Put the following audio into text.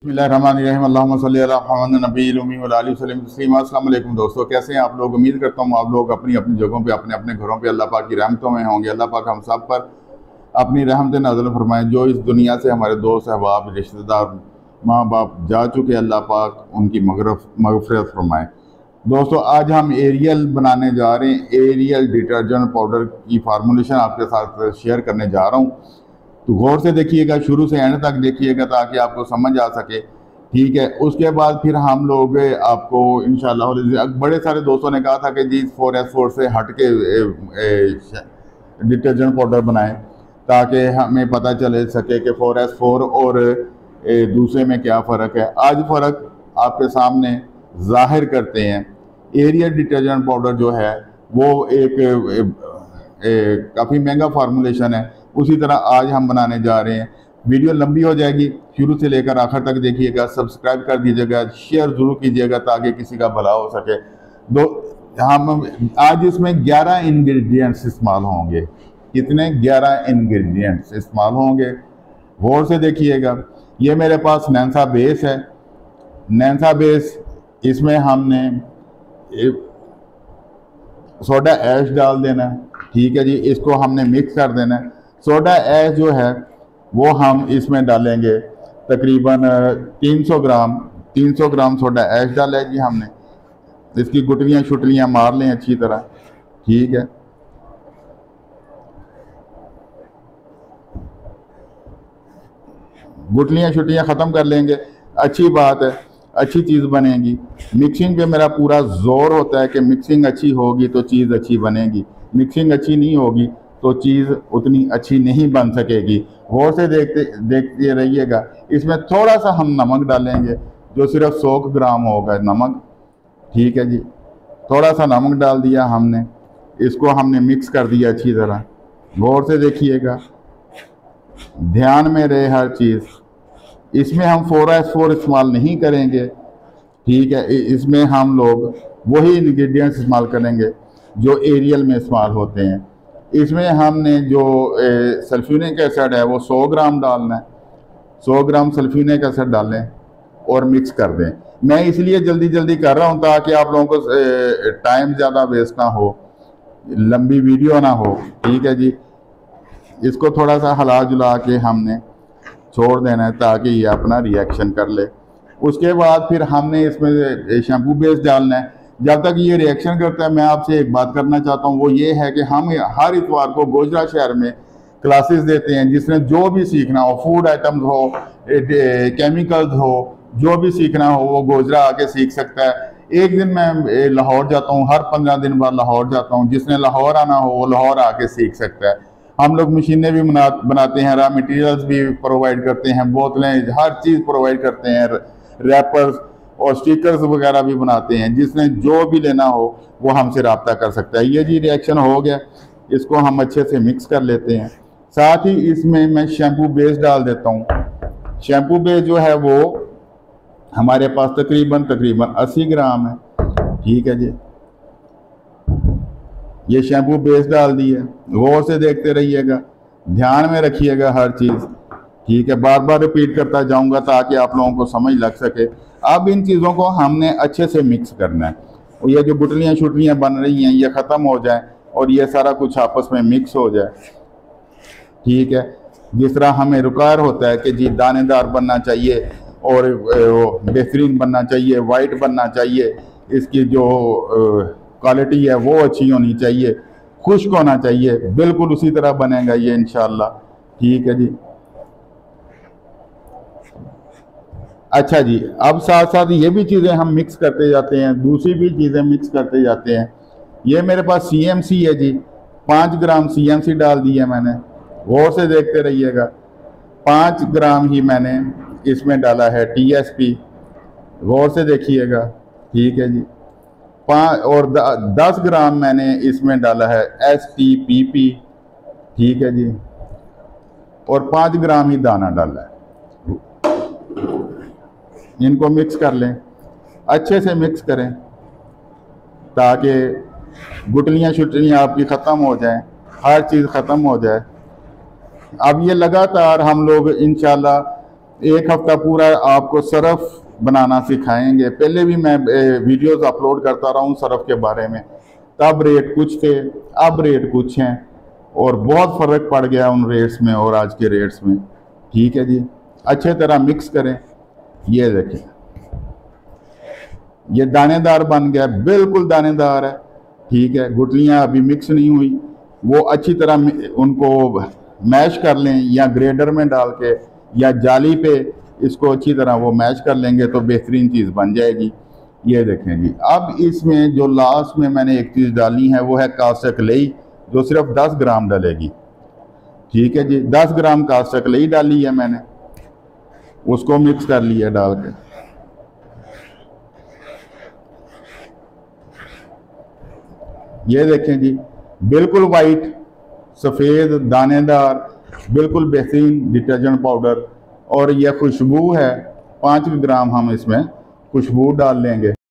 बिस्मिल्लाहिर्रहमानिर्रहीम अल्लाहुम्मा सल्ली अला मुहम्मद नबील उम्मी व आलिहि वसल्लम तस्लीमा। अस्सलाम वालेकुम दोस्तों, कैसे हैं आप लोग। उम्मीद करता हूँ आप लोग अपनी अपनी जगहों पे अपने अपने घरों पे अल्लाह पाक की रहमतों में होंगे। अल्लाह पाक हम सब पर अपनी रहमत नाज़िल फरमाएं। जो इस दुनिया से हमारे दोस्त अहबाब रिश्तेदार माँ बाप जा चुके, अल्लाह पाक उनकी मग़फ़िरत फरमाएँ। दोस्तों, आज हम एरियल बनाने जा रहे हैं। एरियल डिटर्जेंट पाउडर की फार्मूलेशन आपके साथ शेयर करने जा रहा हूँ, तो गौर से देखिएगा, शुरू से एंड तक देखिएगा ताकि आपको समझ आ सके। ठीक है, उसके बाद फिर हम लोग आपको इंशाल्लाह, बड़े सारे दोस्तों ने कहा था कि जी 4S4 से हट के डिटर्जेंट पाउडर बनाएं ताकि हमें पता चले सके कि 4S4 और दूसरे में क्या फ़र्क है। आज फ़र्क आपके सामने जाहिर करते हैं। एरियल डिटर्जेंट पाउडर जो है वो एक काफ़ी महंगा फार्मूलेशन है। उसी तरह आज हम बनाने जा रहे हैं। वीडियो लंबी हो जाएगी, शुरू से लेकर आखिर तक देखिएगा। सब्सक्राइब कर दीजिएगा, शेयर ज़रूर कीजिएगा ताकि किसी का भला हो सके। हम आज इसमें 11 इंग्रेडिएंट्स इस्तेमाल होंगे। कितने? 11 इंग्रेडिएंट्स इस्तेमाल होंगे। गौर से देखिएगा। ये मेरे पास नैंसा बेस है। नैंसा बेस, इसमें हमने सोडा ऐश डाल देना है। ठीक है जी, इसको हमने मिक्स कर देना है। सोडा ऐश जो है वो हम इसमें डालेंगे तकरीबन 300 ग्राम सोडा ऐश डाला है जी हमने। इसकी गुटलियाँ शुटलियाँ मार लें अच्छी तरह। ठीक है, गुटलियाँ शुटलियाँ ख़त्म कर लेंगे। अच्छी बात है, अच्छी चीज़ बनेगी। मिक्सिंग पे मेरा पूरा जोर होता है कि मिक्सिंग अच्छी होगी तो चीज़ अच्छी बनेगी। मिक्सिंग अच्छी नहीं होगी तो चीज़ उतनी अच्छी नहीं बन सकेगी। गौर से देखते रहिएगा। इसमें थोड़ा सा हम नमक डालेंगे, जो सिर्फ 100 ग्राम होगा नमक। ठीक है जी, थोड़ा सा नमक डाल दिया हमने। इसको हमने मिक्स कर दिया अच्छी तरह। गौर से देखिएगा, ध्यान में रहे हर चीज़। इसमें हम 4S4 इस्तेमाल नहीं करेंगे। ठीक है, इसमें हम लोग वही इंग्रेडिएंट्स इस्तेमाल करेंगे जो एरियल में इस्तेमाल होते हैं। इसमें हमने जो सल्फ्यूरिक एसिड है वो 100 ग्राम डालना है। 100 ग्राम सल्फ्यूरिक एसिड डालें और मिक्स कर दें। मैं इसलिए जल्दी जल्दी कर रहा हूँ ताकि आप लोगों को टाइम ज़्यादा वेस्ट ना हो, लंबी वीडियो ना हो। ठीक है जी, इसको थोड़ा सा हिला जुला के हमने छोड़ देना है ताकि ये अपना रिएक्शन कर ले। उसके बाद फिर हमने इसमें शैम्पू बेस डालना है। जब तक ये रिएक्शन करता है, मैं आपसे एक बात करना चाहता हूँ, वो ये है कि हम हर इतवार को गोजरा शहर में क्लासेस देते हैं। जिसने जो भी सीखना हो, फूड आइटम्स हो, केमिकल्स हो, जो भी सीखना हो वो गोजरा आके सीख सकता है। एक दिन मैं लाहौर जाता हूँ, हर 15 दिन बाद लाहौर जाता हूँ। जिसने लाहौर आना हो वो लाहौर आके सीख सकता है। हम लोग मशीनें भी बनाते हैं, रॉ मटेरियल्स भी प्रोवाइड करते हैं, बोतलें, हर चीज़ प्रोवाइड करते हैं, रैपर्स और स्टिकर्स वगैरह भी बनाते हैं। जिसने जो भी लेना हो वो हमसे रब्ता कर सकता है। ये जी रिएक्शन हो गया, इसको हम अच्छे से मिक्स कर लेते हैं। साथ ही इसमें मैं शैम्पू बेस डाल देता हूँ। शैम्पू बेस जो है वो हमारे पास तकरीबन 80 ग्राम है। ठीक है जी, ये शैम्पू बेस डाल दिए। गौर से देखते रहिएगा, ध्यान में रखिएगा हर चीज़। ठीक है, बार बार रिपीट करता जाऊंगा ताकि आप लोगों को समझ लग सके। अब इन चीज़ों को हमने अच्छे से मिक्स करना है और ये जो गुटलियाँ शुटलियाँ बन रही हैं ये ख़त्म हो जाए और ये सारा कुछ आपस में मिक्स हो जाए। ठीक है, जिस तरह हमें रिक्वायर होता है कि जी दानेदार बनना चाहिए और बेहतरीन बनना चाहिए, वाइट बनना चाहिए, इसकी जो क्वालिटी है वो अच्छी होनी चाहिए, खुश्क होना चाहिए, बिल्कुल उसी तरह बनेगा ये इंशाल्लाह। ठीक है जी। अच्छा जी, अब साथ साथ ये भी चीज़ें हम मिक्स करते जाते हैं, दूसरी भी चीज़ें मिक्स करते जाते हैं। ये मेरे पास CMC है जी, 5 ग्राम CMC डाल दी है मैंने। गौर से देखते रहिएगा, 5 ग्राम ही मैंने इसमें डाला है TSP। गौर से देखिएगा। ठीक है जी, 5 और 10 ग्राम मैंने इसमें डाला है STPP। ठीक है जी, और 5 ग्राम ही दाना डाला है। इनको मिक्स कर लें, अच्छे से मिक्स करें ताकि गुटलियाँ शुटलियाँ आपकी ख़त्म हो जाएं, हर चीज़ ख़त्म हो जाए। अब ये लगातार हम लोग इंशाल्लाह एक हफ्ता पूरा आपको सरफ बनाना सिखाएंगे। पहले भी मैं वीडियोस अपलोड करता रहा हूँ सरफ के बारे में, तब रेट कुछ थे, अब रेट कुछ हैं, और बहुत फ़र्क पड़ गया उन रेट्स में और आज के रेट्स में। ठीक है जी, अच्छे तरह मिक्स करें। ये देखें, ये दानेदार बन गया, बिल्कुल दानेदार है। ठीक है, गुठलियाँ अभी मिक्स नहीं हुई, वो अच्छी तरह उनको मैश कर लें, या ग्रेडर में डाल के या जाली पे इसको अच्छी तरह वो मैश कर लेंगे तो बेहतरीन चीज़ बन जाएगी। ये देखें जी, अब इसमें जो लास्ट में मैंने एक चीज़ डाली है वो है कास्टकलई, जो सिर्फ 10 ग्राम डलेगी। ठीक है जी, 10 ग्राम कास्टकलई डाली है मैंने, उसको मिक्स कर लिया डाल के। ये देखें जी, बिल्कुल वाइट, सफ़ेद, दानेदार, बिल्कुल बेहतरीन डिटर्जेंट पाउडर। और यह खुशबू है, 5 ग्राम हम इसमें खुशबू डाल लेंगे।